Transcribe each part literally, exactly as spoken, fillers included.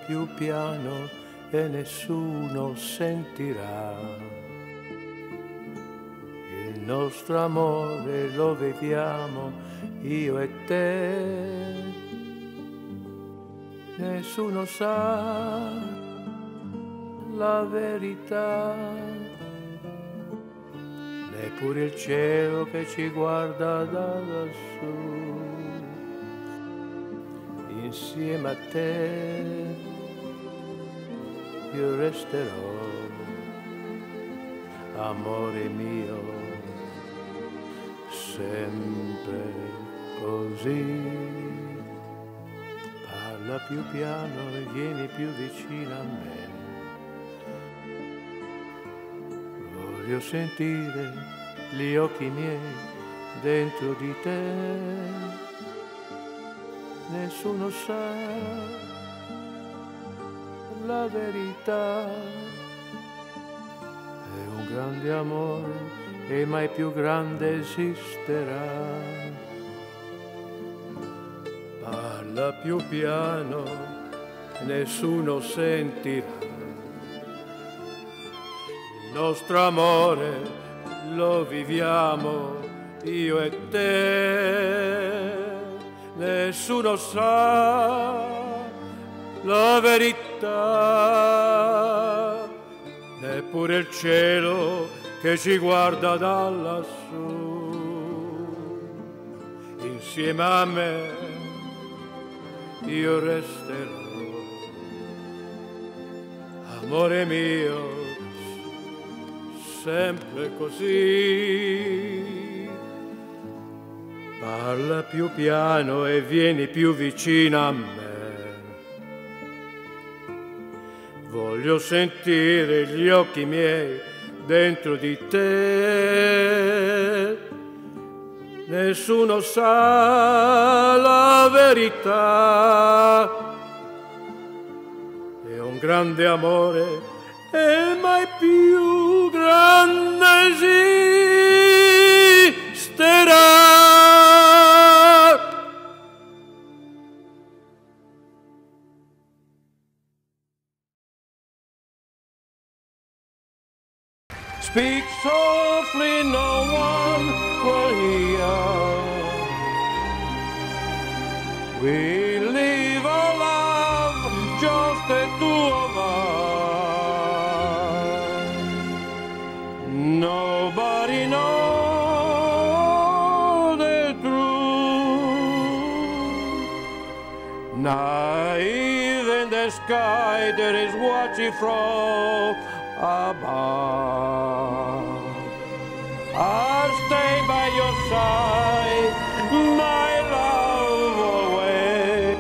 più piano e nessuno sentirà. Il nostro amore lo vediamo io e te, nessuno sa la verità, neppure il cielo che ci guarda da lassù. Insieme a te io resterò, amore mio, sempre così. Parla più piano e vieni più vicino a me. Voglio sentire gli occhi miei dentro di te. Nessuno sa la verità. È un grande amore e mai più grande esisterà. Parla più piano, nessuno sentirà. Il nostro amore lo viviamo io e te. Nessuno sa la verità, neppure il cielo che ci guarda da lassù. Insieme a me io resterò, amore mio, sempre così. Parla più piano e vieni più vicino a me. Voglio sentire gli occhi miei dentro di te. Nessuno sa la verità. È un grande amore e mai più grande esisterà. Speak softly, no one will hear. We live our love, just the two of us. Nobody knows the truth. Not even the sky that is watching from above. I'll stay by your side, my love, always.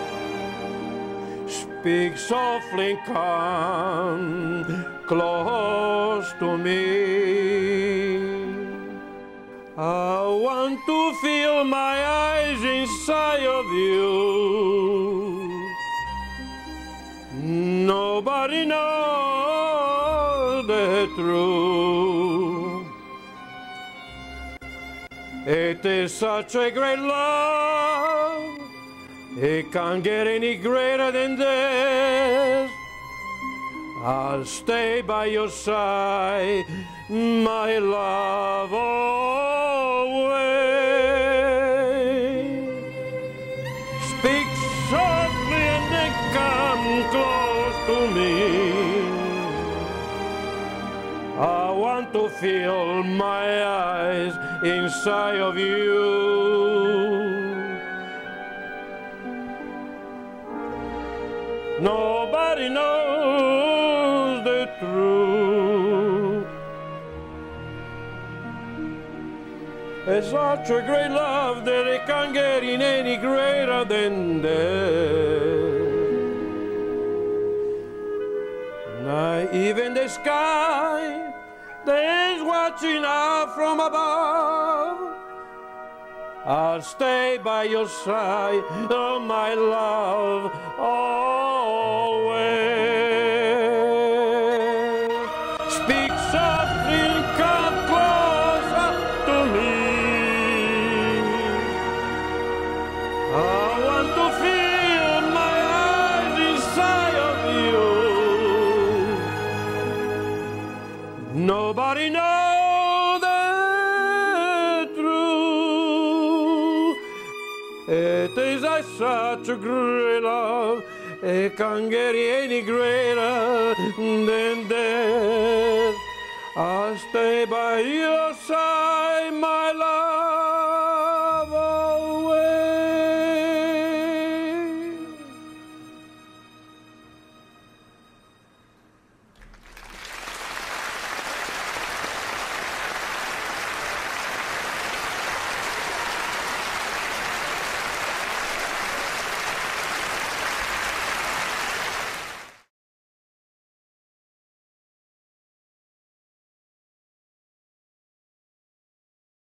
Speak softly, come close to me. I want to feel my eyes inside of you. Nobody knows the truth. It is such a great love. It can't get any greater than this. I'll stay by your side, my love, always. Speak softly and then come close to me. I want to feel my eyes inside of you. Nobody knows the truth. It's such a great love that it can't get in any greater than this. Not even the sky that is watching out from above. I'll stay by your side, oh my love, always. Speak softly and come closer to me. I want to feel my eyes inside of nobody knows the truth. It is a such a great love, it can't get any greater than that. I'll stay by your side